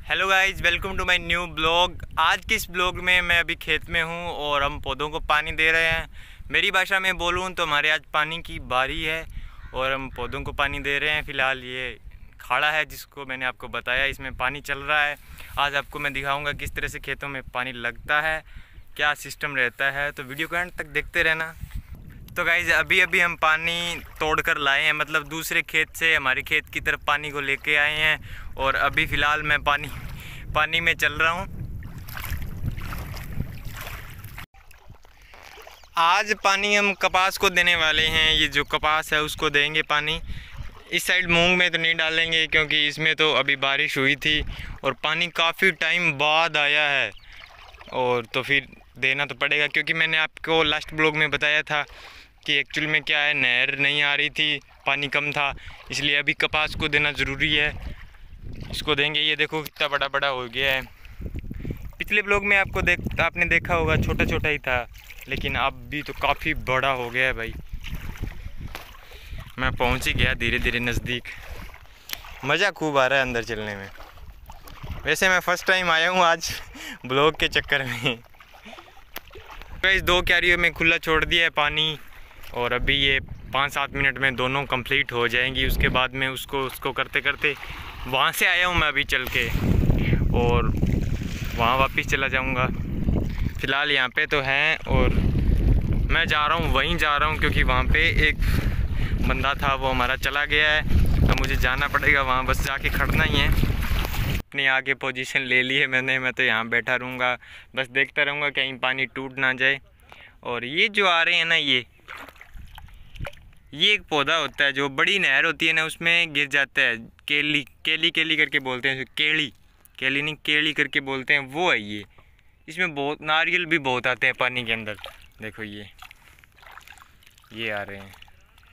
Hello guys, welcome to my new blog. आज के इस ब्लॉग में मैं अभी खेत में हूँ और हम पौधों को पानी दे रहे हैं। मेरी भाषा में बोलूँ तो हमारे आज पानी की बारी है और हम पौधों को पानी दे रहे हैं। फ़िलहाल ये खाड़ा है जिसको मैंने आपको बताया, इसमें पानी चल रहा है। आज आपको मैं दिखाऊँगा किस तरह से खेतों में पानी लगता है, क्या सिस्टम रहता है, तो वीडियो को एंड तक देखते रहना। तो गाइज अभी हम पानी तोड़ कर लाए हैं, मतलब दूसरे खेत से हमारे खेत की तरफ पानी को लेके आए हैं और अभी फ़िलहाल मैं पानी में चल रहा हूँ। आज पानी हम कपास को देने वाले हैं। ये जो कपास है उसको देंगे पानी। इस साइड मूंग में तो नहीं डालेंगे क्योंकि इसमें तो अभी बारिश हुई थी और पानी काफ़ी टाइम बाद आया है, और तो फिर देना तो पड़ेगा क्योंकि मैंने आपको लास्ट ब्लॉग में बताया था कि एक्चुअल में क्या है, नहर नहीं आ रही थी, पानी कम था, इसलिए अभी कपास को देना ज़रूरी है। इसको देंगे। ये देखो कितना बड़ा बड़ा हो गया है। पिछले ब्लॉग में आपने देखा होगा छोटा छोटा ही था, लेकिन अब भी तो काफ़ी बड़ा हो गया है भाई। मैं पहुंच ही गया धीरे धीरे नज़दीक। मज़ा खूब आ रहा है अंदर चलने में। वैसे मैं फ़र्स्ट टाइम आया हूँ आज ब्लॉग के चक्कर में। इस 2 क्यारियों में खुला छोड़ दिया है पानी और अभी ये 5-7 मिनट में दोनों कंप्लीट हो जाएंगी। उसके बाद में उसको करते करते वहाँ से आया हूँ मैं अभी चल के, और वहाँ वापस चला जाऊँगा। फ़िलहाल यहाँ पे तो हैं और मैं जा रहा हूँ, वहीं जा रहा हूँ क्योंकि वहाँ पे एक बंदा था वो हमारा चला गया है। अब मुझे जाना पड़ेगा वहाँ, बस जाके खड़ना ही है। अपनी आगे पोजीशन ले ली है मैंने, मैं तो यहाँ बैठा रहूँगा, बस देखता रहूँगा कहीं पानी टूट ना जाए। और ये जो आ रहे हैं ना, ये एक पौधा होता है जो बड़ी नहर होती है ना उसमें गिर जाता है। केली करके बोलते हैं, केली नहीं केली करके बोलते हैं, वो है ये। इसमें बहुत नारियल भी बहुत आते हैं पानी के अंदर। देखो ये आ रहे हैं,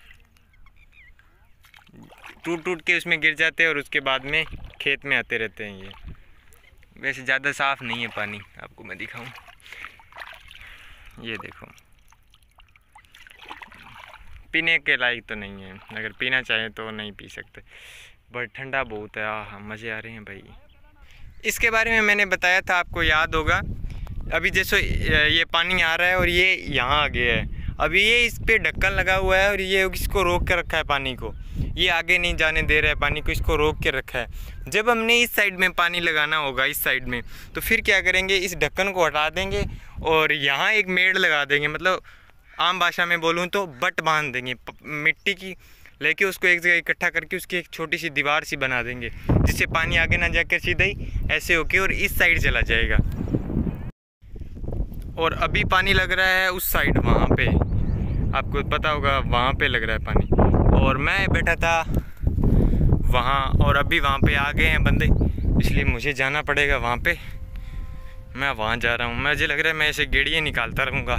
टूट के उसमें गिर जाते हैं और उसके बाद में खेत में आते रहते हैं। ये वैसे ज़्यादा साफ़ नहीं है पानी, आपको मैं दिखाऊं। ये देखो, पीने के लायक तो नहीं है, अगर पीना चाहें तो नहीं पी सकते, बट ठंडा बहुत है। आह मज़े आ रहे हैं भाई। इसके बारे में मैंने बताया था, आपको याद होगा। अभी जैसे ये पानी आ रहा है और ये यहाँ आ गया है, अभी ये इस पे ढक्कन लगा हुआ है और ये इसको रोक के रखा है पानी को। ये आगे नहीं जाने दे रहा है पानी को, इसको रोक के रखा है। जब हमने इस साइड में पानी लगाना होगा, इस साइड में, तो फिर क्या करेंगे, इस ढक्कन को हटा देंगे और यहाँ एक मेड़ लगा देंगे। मतलब आम भाषा में बोलूँ तो बट बांध देंगे मिट्टी की, लेके उसको एक जगह इकट्ठा करके उसकी एक छोटी सी दीवार सी बना देंगे, जिससे पानी आगे ना जाकर सीधा ही ऐसे होके और इस साइड चला जाएगा। और अभी पानी लग रहा है उस साइड, वहाँ पे आपको पता होगा, वहाँ पे लग रहा है पानी। और मैं बैठा था वहाँ और अभी वहाँ पे आ गए हैं बंदे, इसलिए मुझे जाना पड़ेगा वहाँ पे। मैं वहाँ जा रहा हूँ। मुझे लग रहा है मैं ऐसे गेड़ियाँ निकालता रहूँगा।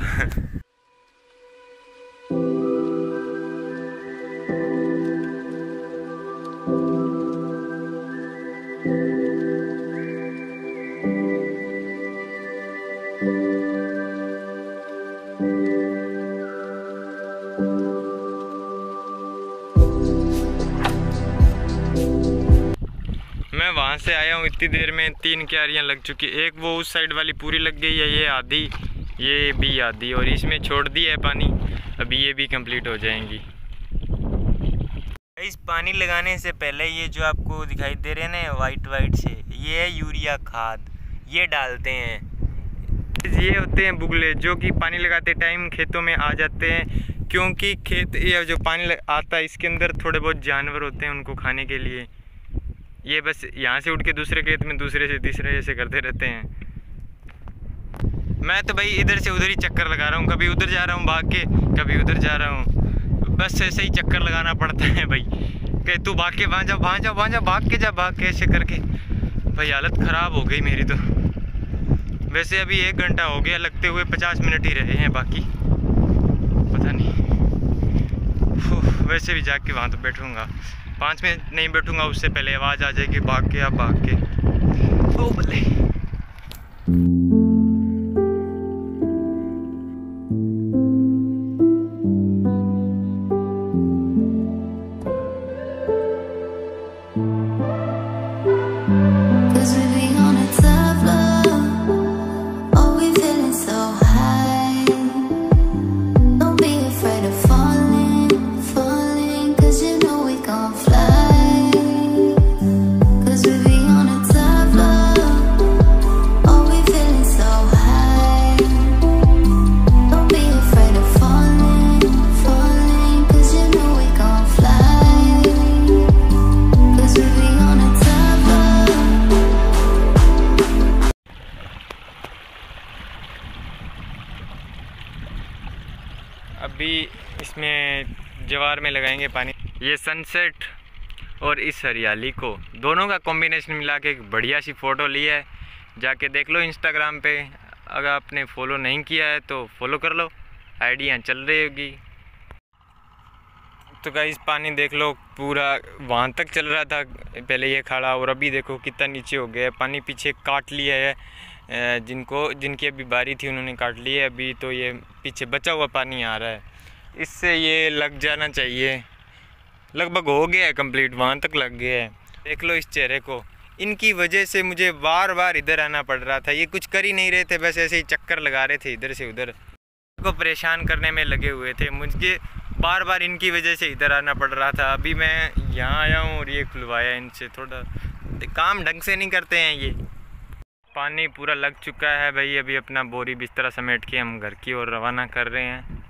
मैं वहाँ से आया हूँ, इतनी देर में 3 क्यारियाँ लग चुकी। एक वो उस साइड वाली पूरी लग गई है, ये आधी, ये भी आधी, और इसमें छोड़ दिया है पानी, अभी ये भी कंप्लीट हो जाएंगी। इस पानी लगाने से पहले ये जो आपको दिखाई दे रहे हैं ना वाइट से, ये है यूरिया खाद, ये डालते हैं। ये होते हैं बुगले जो कि पानी लगाते टाइम खेतों में आ जाते हैं, क्योंकि खेत ये जो पानी आता है इसके अंदर थोड़े बहुत जानवर होते हैं, उनको खाने के लिए ये बस यहाँ से उठ के दूसरे खेत में दूसरे से तीसरे ऐसे करते रहते हैं। मैं तो भाई इधर से उधर ही चक्कर लगा रहा हूँ, कभी उधर जा रहा हूँ भाग के, कभी उधर जा रहा हूँ, बस ऐसे ही चक्कर लगाना पड़ता है भाई। कि तू भाग के वहाँ जा, भाग के ऐसे करके भाई हालत ख़राब हो गई मेरी तो। वैसे अभी 1 घंटा हो गया, लगते हुए 50 मिनट ही रहे हैं बाकी, पता नहीं। वैसे भी जाके वहाँ तो बैठूँगा, 5 मिनट नहीं बैठूंगा, उससे पहले आवाज़ आ जाएगी भाग के। ओ बल्ले। Cause we अभी इसमें ज्वार में लगाएंगे पानी। ये सनसेट और इस हरियाली को दोनों का कॉम्बिनेशन मिला के एक बढ़िया सी फ़ोटो ली है, जाके देख लो इंस्टाग्राम पे। अगर आपने फॉलो नहीं किया है तो फॉलो कर लो, आईडी यहाँ चल रही होगी। तो गाइस पानी देख लो पूरा वहाँ तक चल रहा था पहले ये खड़ा, और अभी देखो कितना नीचे हो गया है। पानी पीछे काट लिया है, जिनकी अभी बारी थी उन्होंने काट लिया है। अभी तो ये पीछे बचा हुआ पानी आ रहा है, इससे ये लग जाना चाहिए। लगभग हो गया है कंप्लीट, वहाँ तक लग गया है। देख लो इस चेहरे को, इनकी वजह से मुझे बार बार इधर आना पड़ रहा था। ये कुछ कर ही नहीं रहे थे, बस ऐसे ही चक्कर लगा रहे थे इधर से उधर, को परेशान करने में लगे हुए थे। मुझे बार बार इनकी वजह से इधर आना पड़ रहा था। अभी मैं यहाँ आया हूँ और ये खुलवाया इनसे। थोड़ा काम ढंग से नहीं करते हैं ये। पानी पूरा लग चुका है भाई। अभी अपना बोरी बिस्तरा समेट के हम घर की ओर रवाना कर रहे हैं।